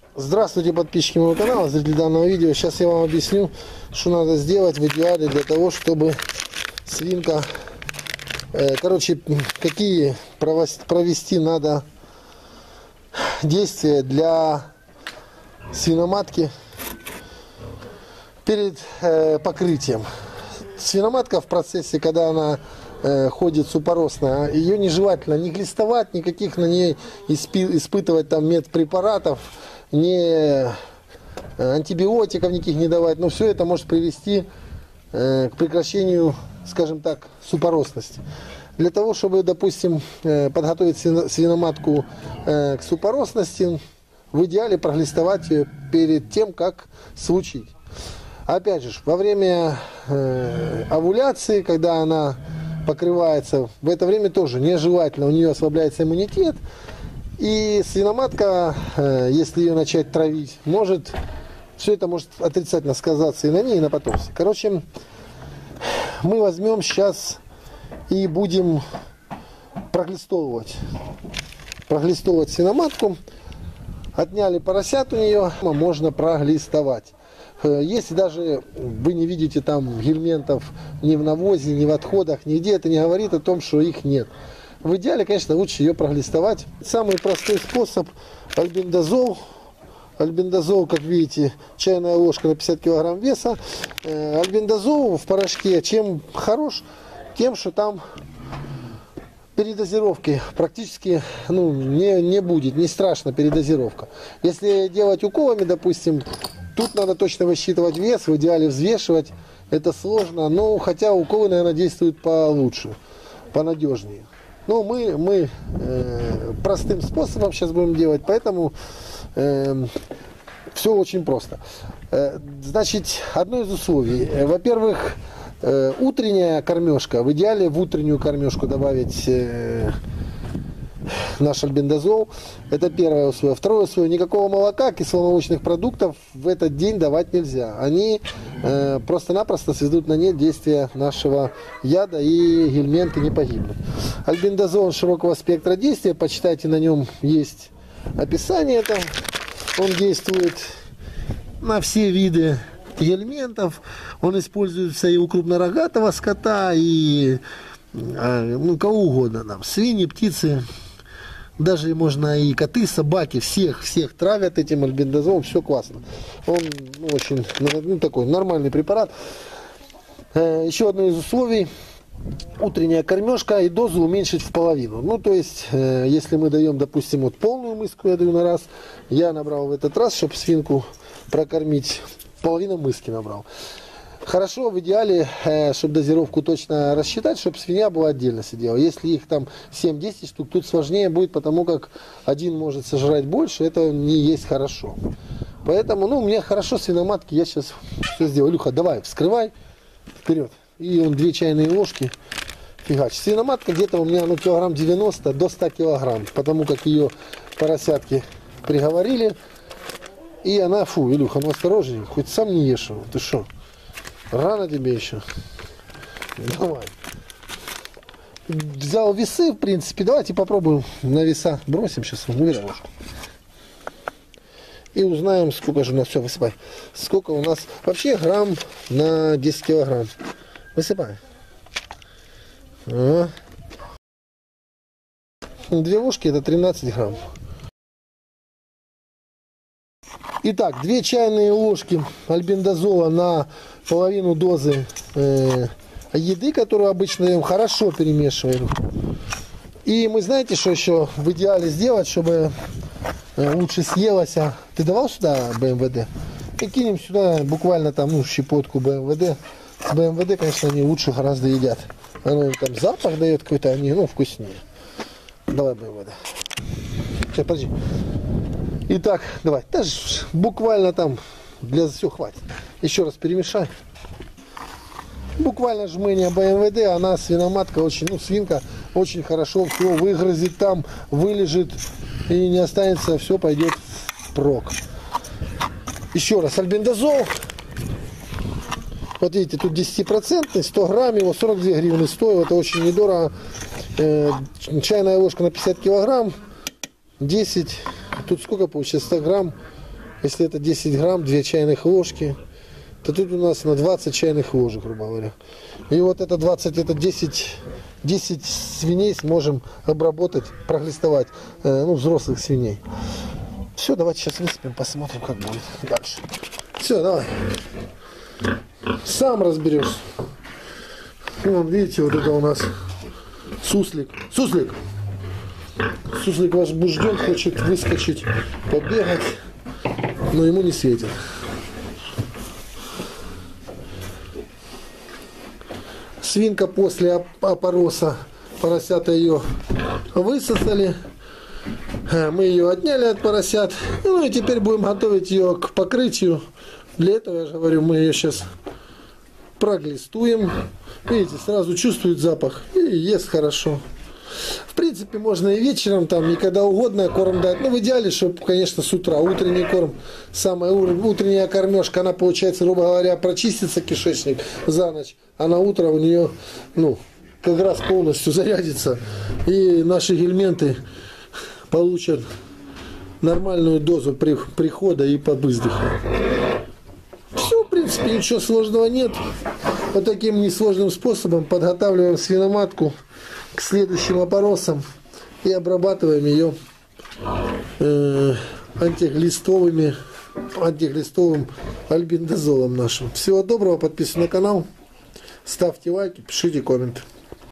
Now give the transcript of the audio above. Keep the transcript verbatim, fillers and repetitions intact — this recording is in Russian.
Здравствуйте, подписчики моего канала, зрители данного видео. Сейчас я вам объясню, что надо сделать в идеале для того, чтобы свинка... Э, короче, какие провести надо действия для свиноматки перед э, покрытием. Свиноматка в процессе, когда она э, ходит супоросная, ее нежелательно не глистовать, никаких на ней испи- испытывать там медпрепаратов, не антибиотиков никаких не давать, но все это может привести э, к прекращению, скажем так, супоросности. Для того, чтобы, допустим, э, подготовить свиноматку э, к супоросности, в идеале проглистовать ее перед тем, как случить. Опять же, во время э, овуляции, когда она покрывается, в это время тоже нежелательно, у нее ослабляется иммунитет. И свиноматка, э, если ее начать травить, может, все это может отрицательно сказаться и на ней, и на потомстве. Короче, мы возьмем сейчас и будем проглистовывать. Проглистовывать свиноматку. Отняли поросят у нее, можно проглистовать. Если даже вы не видите там гельминтов ни в навозе, ни в отходах, нигде, это не говорит о том, что их нет. В идеале, конечно, лучше ее проглистовать. Самый простой способ — альбендазол. Альбендазол, как видите, чайная ложка на пятьдесят килограмм веса. Альбендазол в порошке чем хорош? Тем, что там передозировки практически ну, не, не будет, не страшно передозировка. Если делать уколами, допустим, тут надо точно высчитывать вес, в идеале взвешивать. Это сложно, но хотя уколы, наверное, действуют получше, понадежнее. Но мы, мы э, простым способом сейчас будем делать, поэтому э, все очень просто. Э, значит, одно из условий. Э, во-первых, э, утренняя кормежка. В идеале в утреннюю кормежку добавить э, наш альбендазол. Это первое условие. Второе условие. Никакого молока, кисломолочных продуктов в этот день давать нельзя. Они э, просто-напросто сведут на нет действия нашего яда, и гельминты не погибнут. Альбендазол широкого спектра действия. Почитайте, на нем есть описание. Там. Он действует на все виды гельминтов. Он используется и у крупнорогатого скота, и э, ну, кого угодно. Там, свиньи, птицы. Даже можно и коты, собаки, всех, всех травят этим альбендазолом, все классно. Он ну, очень ну, такой нормальный препарат. Э, еще одно из условий. Утренняя кормежка, и дозу уменьшить в половину. Ну, то есть, э, если мы даем, допустим, вот полную миску, я даю на раз, я набрал в этот раз, чтобы свинку прокормить, половину миски набрал. Хорошо, в идеале, э, чтобы дозировку точно рассчитать, чтобы свинья была отдельно сидела. Если их там семь-десять штук, тут сложнее будет, потому как один может сожрать больше, это не есть хорошо. Поэтому, ну, мне хорошо свиноматки, я сейчас все сделаю. Илюха, давай, вскрывай, вперед. И он две чайные ложки фигач. Свиноматка где-то у меня ну, килограмм девяносто до ста килограмм, потому как ее поросятки приговорили. И она, фу, Илюха, ну осторожнее, хоть сам не ешь его, ты что? Рано тебе еще. Давай. Взял весы, в принципе. Давайте попробуем на веса. Бросим сейчас. Убираем ложку. И узнаем, сколько же у нас. Все, высыпай. Сколько у нас. Вообще грамм на десять килограмм. Высыпай. А. Две ложки это тринадцать грамм. Итак, две чайные ложки альбендазола на половину дозы э, еды, которую обычно даем, хорошо перемешиваем. И мы знаете, что еще в идеале сделать, чтобы э, лучше съелось. А ты давал сюда бэ эм вэ дэ? И кинем сюда буквально там ну, щепотку бэ эм вэ дэ. С бэ эм вэ дэ, конечно, они лучше гораздо едят. Оно им там запах дает какой-то, они ну, вкуснее. Давай бэ эм вэ дэ. Сейчас, подожди. Итак, давай, даже буквально там для все хватит. Еще раз перемешай. Буквально жмение бэ эм вэ дэ, она свиноматка очень, ну свинка очень хорошо все выгрызет там, вылежит и не останется, все пойдет впрок. Еще раз альбендазол. Вот видите, тут десятипроцентный, сто грамм, его сорок две гривны стоит, это очень недорого. Э, чайная ложка на пятьдесят килограмм, десять, тут сколько получится, сто грамм, Если это десять грамм, две чайных ложки, то тут у нас на двадцать чайных ложек, грубо говоря. И вот это двадцать, это десять, десять свиней сможем обработать, проглистовать, э, ну, взрослых свиней. Все, давайте сейчас высыпем, посмотрим, как будет дальше. Все, давай. Сам разберешься. Вон, видите, вот это у нас суслик. Суслик! Суслик возбужден, хочет выскочить, побегать, но ему не светит. Свинка после опороса, поросята ее высосали. Мы ее отняли от поросят. Ну и теперь будем готовить ее к покрытию. Для этого, я же говорю, мы ее сейчас проглистуем. Видите, сразу чувствует запах и ест хорошо. В принципе, можно и вечером, там, и когда угодно корм дать. Ну, в идеале, чтобы, конечно, с утра. Утренний корм, самая утренняя кормежка, она, получается, грубо говоря, прочистится кишечник за ночь. А на утро у нее, ну, как раз полностью зарядится. И наши гельменты получат нормальную дозу при, прихода и подвыздыха. Все, в принципе, ничего сложного нет. Вот таким несложным способом подготавливаем свиноматку к следующим опоросам и обрабатываем ее э, антиглистовыми, антиглистовым альбендазолом нашим. Всего доброго, подписывайтесь на канал, ставьте лайки, пишите комменты.